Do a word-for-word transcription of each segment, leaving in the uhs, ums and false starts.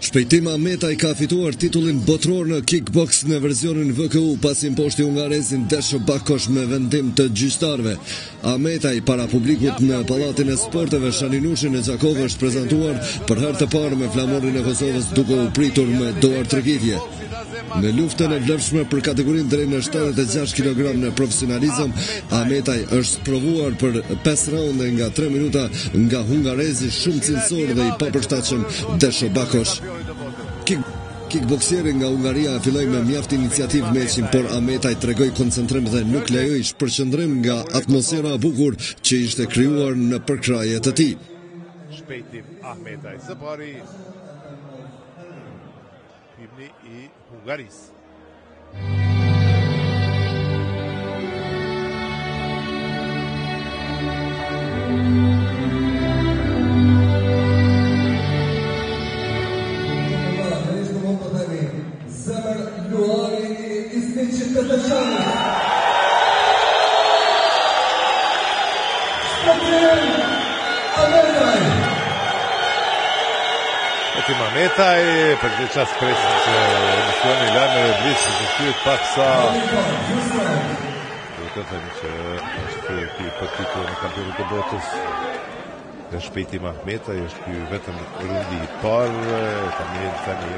Shpejtim Ahmetaj ka fituar titullin botror në kickbox në versionin V K U pasi imposhti hungarezin Desho Bakosh me vendim të gjyqtarëve. Ahmetaj para publikut në Pallatin e Sporteve Shaninushin e Gjakov është prezantuar për herë të parë me flamurin e Kosovës duke u pritur me dorë tregitje. Në luftën e vlefshme për kategorinë deri në shtatëdhjetë e gjashtë kilogram në profesionalizëm, Ahmetaj është provuar për pesë raunde nga tre minuta nga hungarezi shumë cilësor dhe i papërshtatshëm Desho Bakosh. Kick Kickboksieri nga Hungaria filloi me mjaft iniciativë meçin, por Ahmetaj tregoi koncentrim dhe nuk lejoi shpërqendrim nga atmosfera e bukur që ishte krijuar në përkraje të tij. Shpejtim Ahmetaj, së pari himni i Hungarisë. Shpejtim Ahmetaj, për këtë qas presin që emisioni lajme dhe brisë që shtyhet pak sa do të themi që është ky për titullin e kampionit të botës dhe Shpejtim Ahmetaj është ky vetëm rundi i parë, ka mirë tani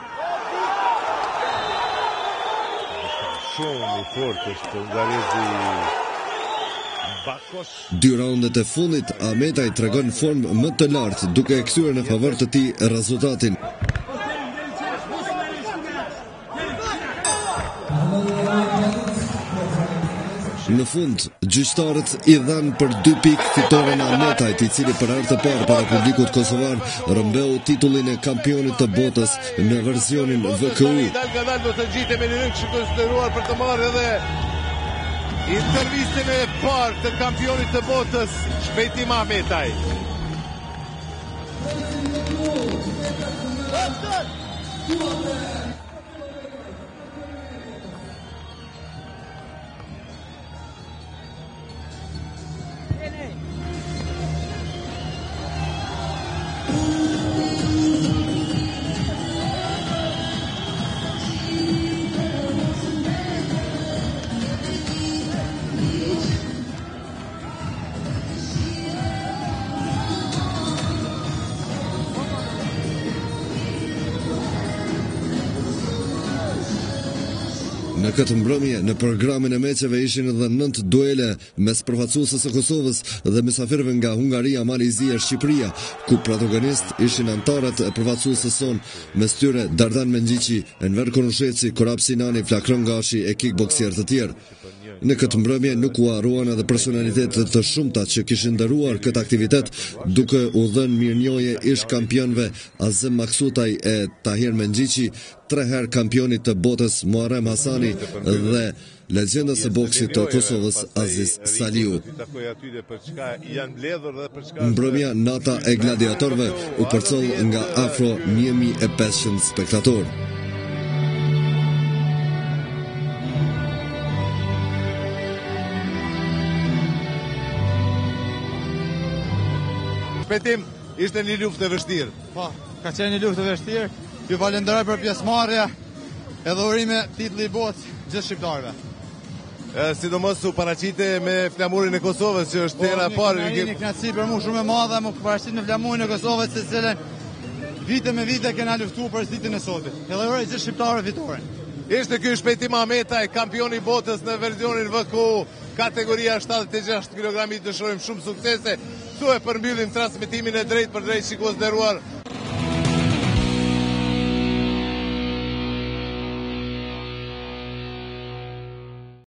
shumë i fortë është hungarezi Bakosh. Dy raundet e fundit, Ahmetaj tregon formë më të lartë, duke e kthyer në favor të tij rezultatin. Në fund, gjyqtarët i dhanë për dy pikë fitoren e Ahmetajt, i cili për herë të parë para publikut kosovar rëmbeu titullin e kampionit të botës në versionin V K U. Do të gjitemi në rrugë që konsideruar për të marrë edhe intervistën e parë të kampionit të botës, Shpejtim Ahmetaj. Në këtë mbrëmje, në programin e meqeve ishin edhe nënt duele mes përfaqësuesës së Kosovës dhe mysafirëve nga Hungaria, Malizia, Shqipëria, ku protagonist ishin antarët e përfaqësuesës son, mes tyre Dardan Mendjiqi, Enver Konusheci, Korap Sinani, Flakron Gashi e kickboksierë të tjerë. Në këtë mbrëmje nuk u harruan edhe personalitetet të shumta që kishin nderuar këtë aktivitet, duke u dhënë mirënjohje ish kampionëve Azem Maksutaj e Tahir Mendjiqi, tre herë kampionit të botës Muharrem Hasani dhe legjendës së boksit të Kosovës Aziz Saliu. Mbrëmja nata e gladiatorëve u përcoll nga afro një mijë e pesëqind spektatorë. Shpejtim, ishte një luftë e vështirë. Po, ka qenë një luftë e vështirë. Ju falenderoj për pjesëmarrje edhe urime titulli i botës gjithë shqiptarëve. Sidomos u paraqite me flamurin e Kosovës, që është hera e parë. Një kënaqësi për mua shumë e madhe, më paraqit me flamurin e Kosovës, se cilën vite me vite kena luftuar për ditën e sotit. Edhe uroj gjithë shqiptarëve fitoren. Ishte ky Shpejtim Ahmetaj, kampioni i botës në versionin V K U, kategoria shtatëdhjetë e gjashtë kilogram, i dëshirojmë shumë suksese. Këtu e përmbyllim transmetimin e drejt për drejt, shikues nderuar.